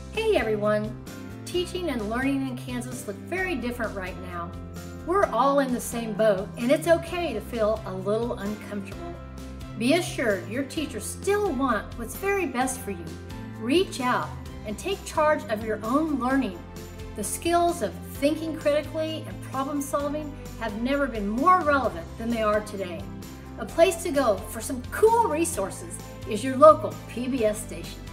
Hey everyone! Teaching and learning in Kansas look very different right now. We're all in the same boat, and it's okay to feel a little uncomfortable. Be assured your teachers still want what's very best for you. Reach out and take charge of your own learning. The skills of thinking critically and problem solving have never been more relevant than they are today. A place to go for some cool resources is your local PBS station.